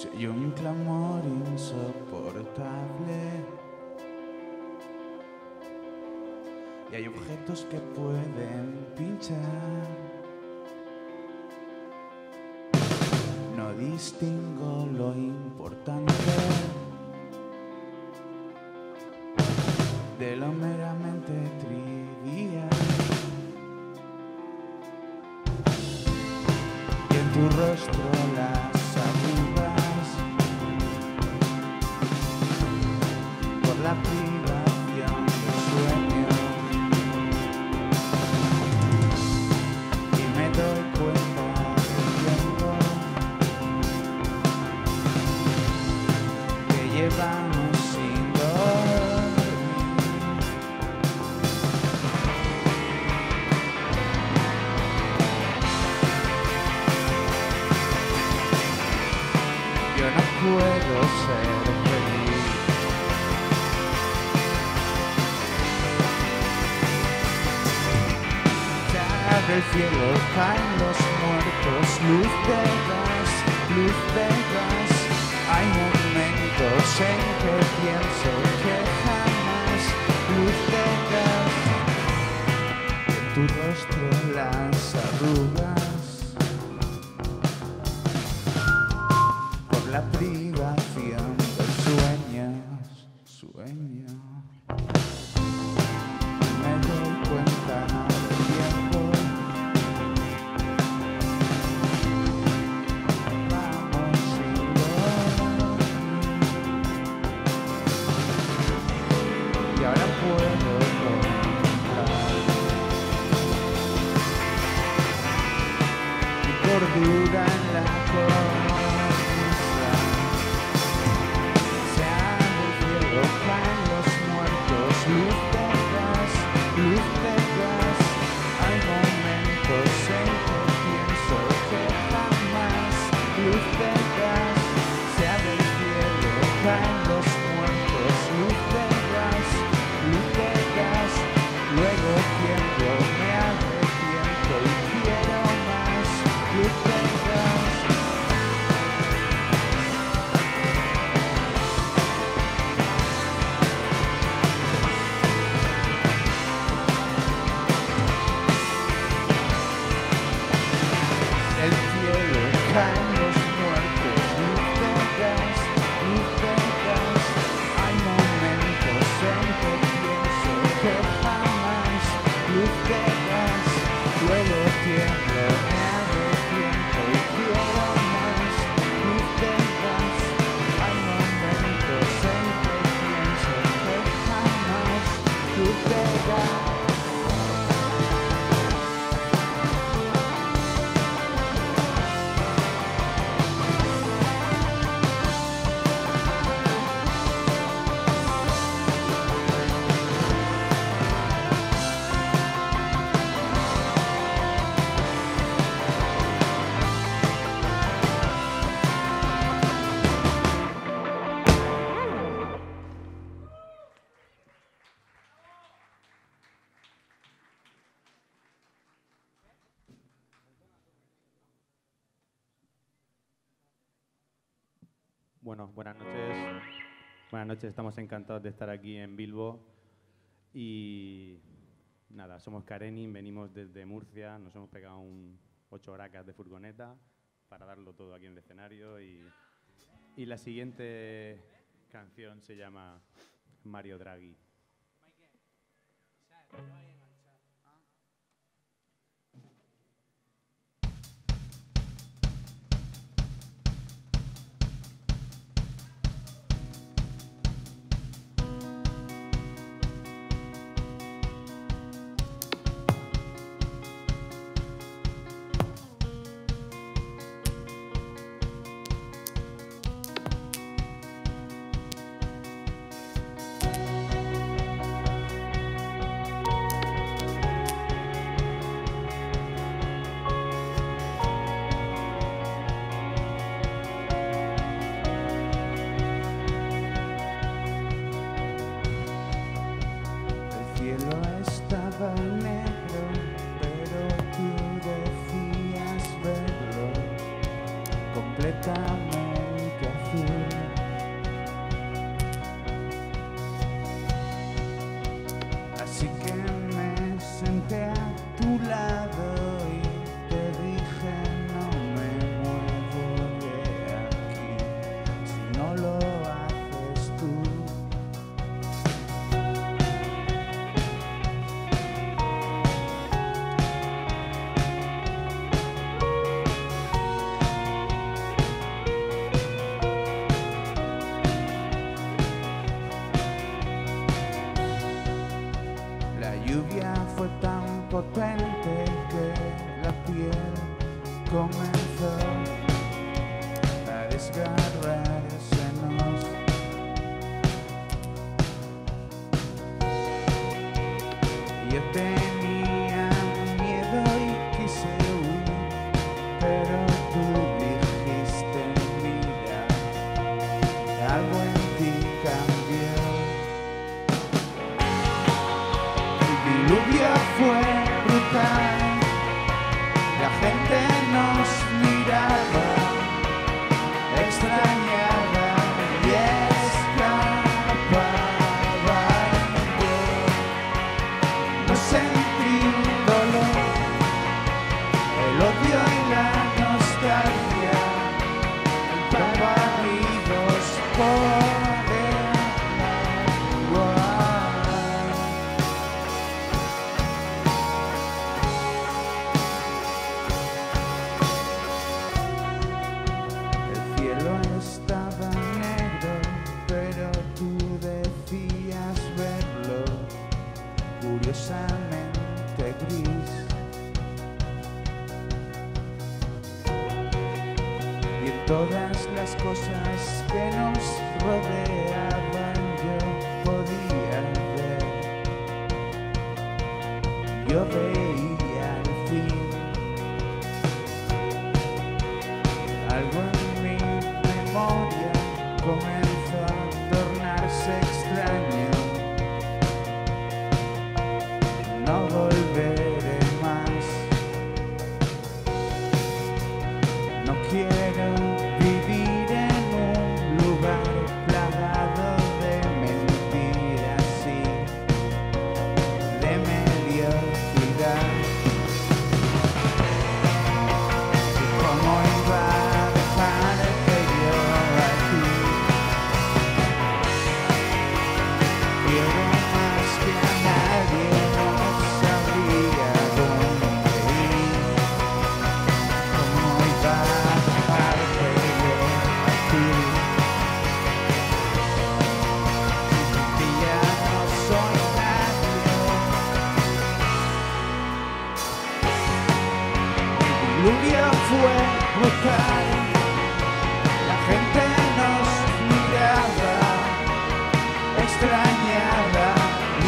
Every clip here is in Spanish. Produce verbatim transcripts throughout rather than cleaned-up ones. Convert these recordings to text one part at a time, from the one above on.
Si hay un clamor insoportable y hay objetos que pueden pinchar, no distingo lo importante de lo meramente trivial. Y en tu rostro las arrugas por la privación del sueño, y me doy cuenta del tiempo que llevamos sin dormir. Yo no puedo ser feliz. Ya del cielo caen los muertos, luz de gas, luz de gas. Hay momentos en que pienso que jamás, luz de gas. En tu rostro las arrugas por la privación de sueños, sueño. Me doy cuenta del tiempo. Vamos sin dormir. Y ahora puedo contemplar mi cordura en la cornisa. Se abre el cielo, caen los muertos, luz de gas, luz de gas. Hay momentos en que pienso que jamás, luz de gas. Se abre el cielo, caen los muertos, luz de gas, luz de gas. Luego tiempo, me arrepiento y quiero más, luz de gas. El cielo caen los muertos, luz de gas, luz de gas. Hay momentos en que pienso que jamás, luz de gas. Luego tiemblo, me arrepiento y quiero más, luz de gas. Hay momentos en que pienso que jamás, luz de gas. Bueno, buenas noches. Buenas noches, estamos encantados de estar aquí en Bilbo. Y nada, somos Karenin, venimos desde Murcia, nos hemos pegado un ocho horacas de furgoneta para darlo todo aquí en el escenario. Y, y la siguiente canción se llama Mario Draghi. Yo tenía miedo y quise huir, pero tú dijiste, mira, algo en ti cambió. El diluvio fue brutal, la gente nos miraba extrañada y escapaba. Yo no sentí dolor, el odio y la nostalgia, barridos por el agua. El cielo estaba negro, pero tú decías verlo curiosamente gris. Y en todas las cosas que nos rodeaban yo podía ver, yo veía al fin algo en mi memoria comenzó a tornarse extraño. No volveré más, no quiero vivir en un lugar plagado de mentiras y de mediocridad. ¿Y cómo iba a dejarte yo aquí? Quiero más que a nadie, no sabría dónde ir. ¿Cómo iba a dejarte yo aquí? Sin ti ya no soy nadie. El diluvio fue brutal, la gente nos miraba extrañada y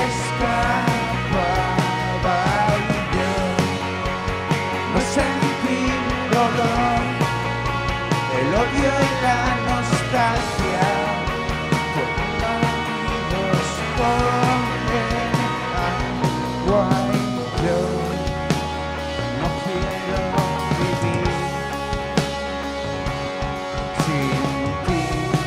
escapaba. Yo no sentí dolor, el odio y la nostalgia fueron barridos por el agua. Y yo no quiero vivir sin ti.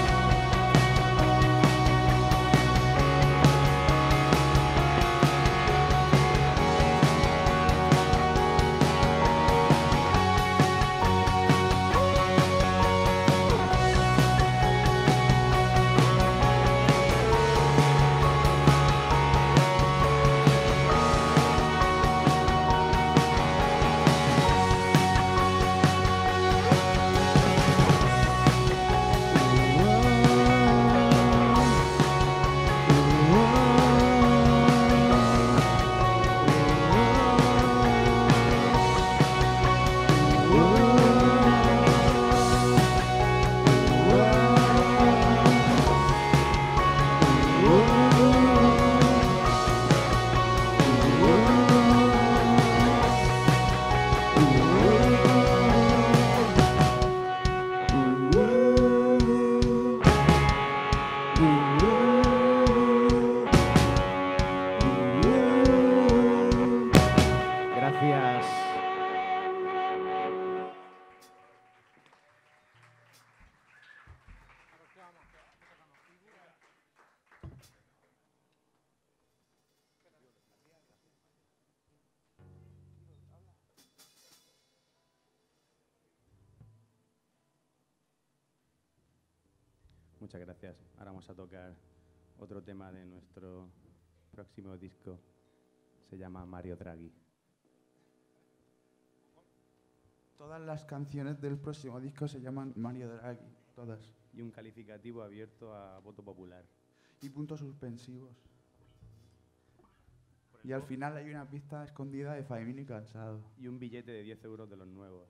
Gracias. Muchas gracias. Ahora vamos a tocar otro tema de nuestro próximo disco. Se llama Mario Draghi. Todas las canciones del próximo disco se llaman Mario Draghi, todas. Y un calificativo abierto a voto popular. Y puntos suspensivos. Y al final hay una pista escondida de Faimín y Cansado. Y un billete de diez euros de los nuevos.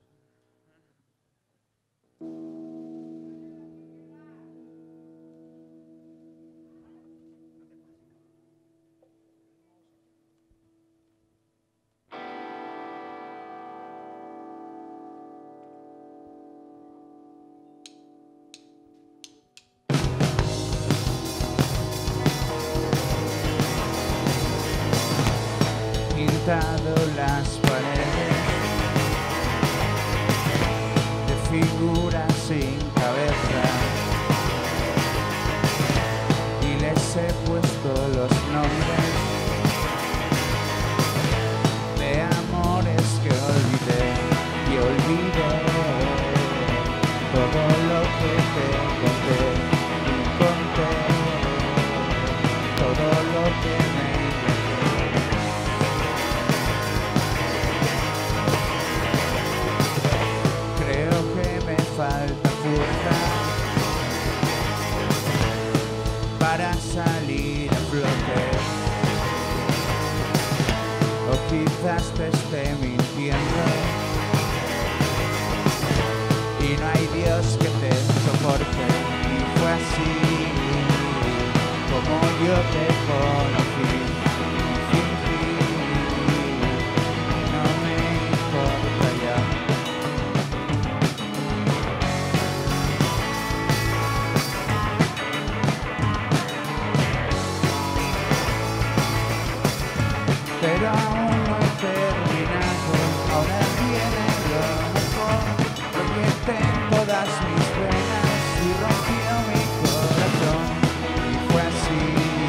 pintado las paredes de figuras sin cabeza y les he puesto los nombres de amores que olvidé y olvidé todo lo que te conté y conté todo lo que me inventé. Creo que me falta fuerza para salir a flote, o quizás te esté mintiendo y no hay Dios que te soporte. Y fue así como yo te conocí y fingí, no me importa ya. Pero aún no he terminado, ahora viene lo mejor. Proyecté en todas mis venas y rompió mi corazón. Y fue así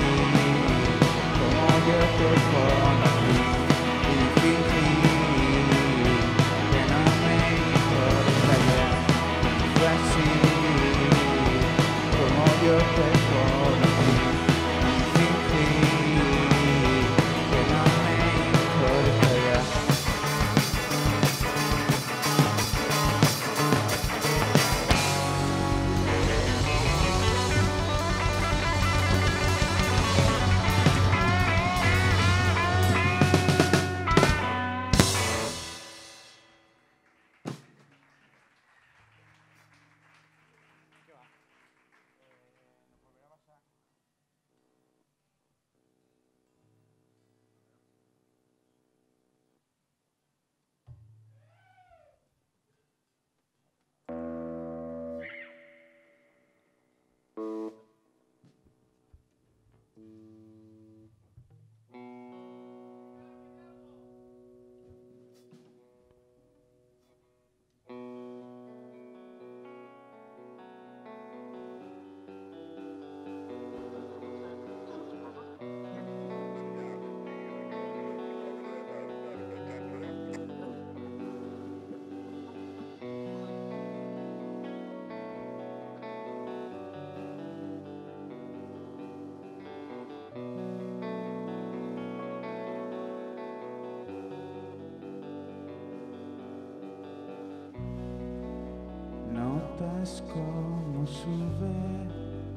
como yo te conocí y fingí que no me importa ya. Y fue así como yo te conocí y fingí que no me importa ya. Notas como sube,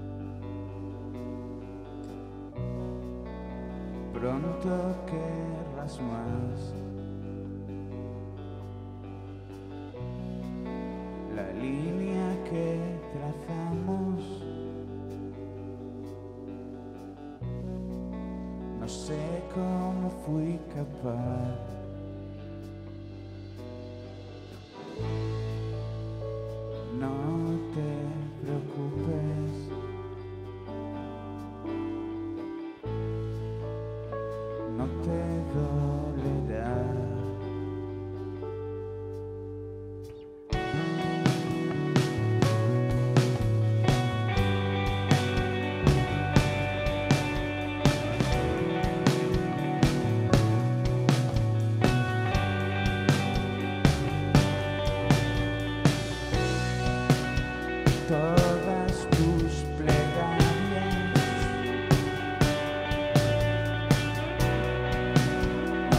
pronto querrás más. La línea que trazamos, no sé cómo fui capaz. No te preocupes, no te dolerá. Todas tus plegarias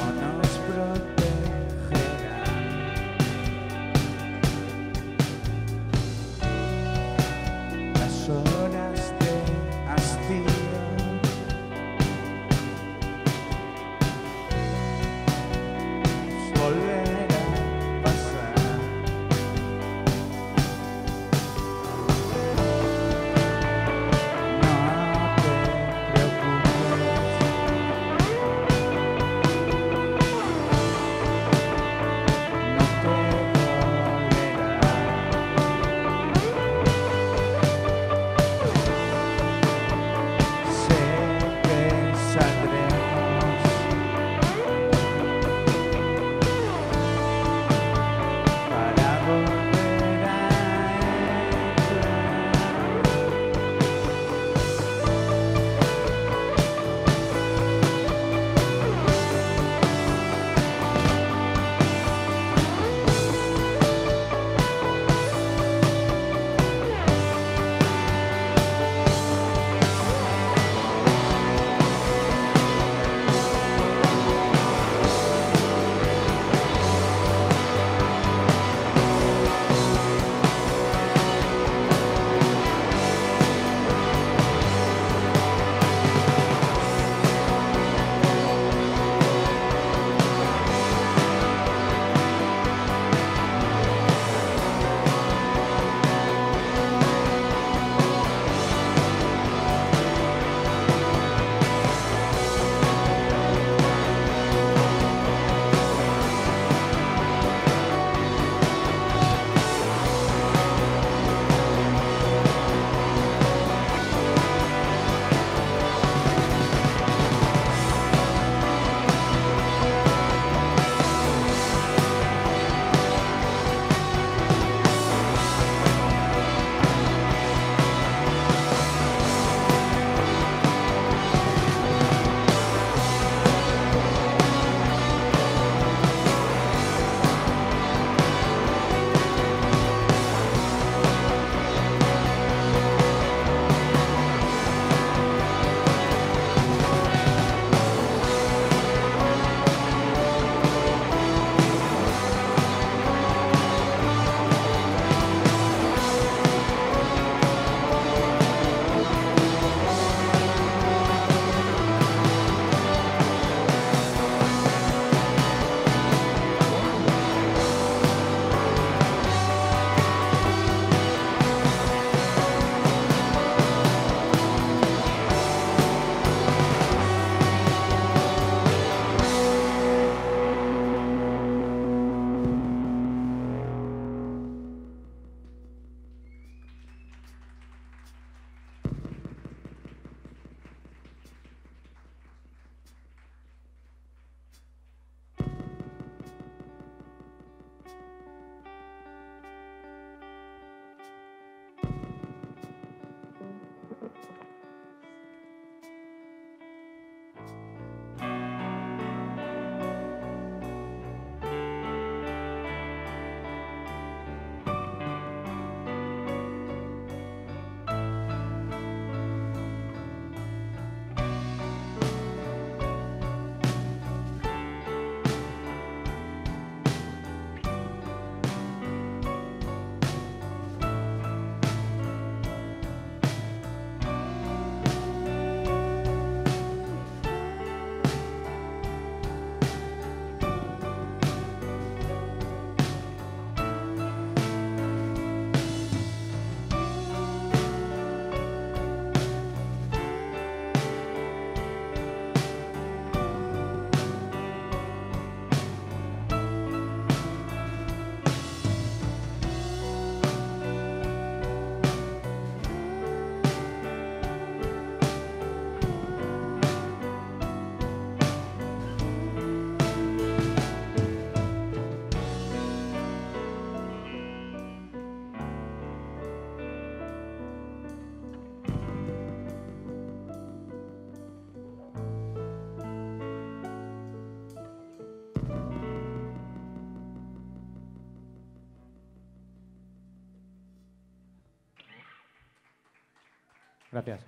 Gracias.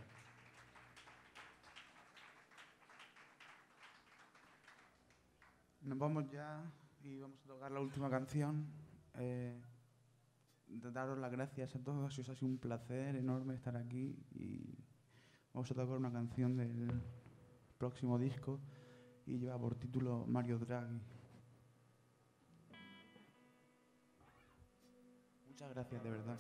Nos vamos ya y vamos a tocar la última canción. Eh, daros las gracias a todos, os ha sido un placer enorme estar aquí y vamos a tocar una canción del próximo disco y lleva por título Mario Draghi. Muchas gracias, de verdad.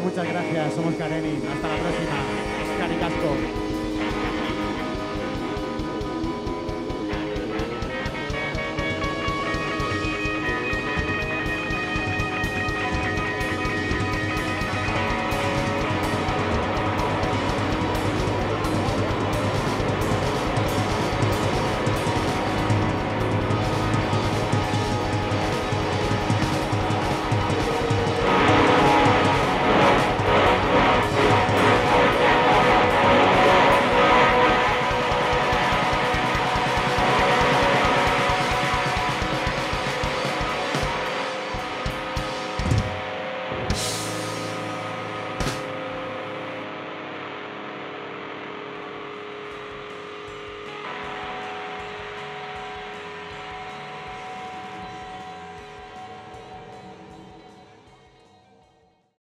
muchas gracias. Somos Karenin. Hasta la próxima. Caricasco.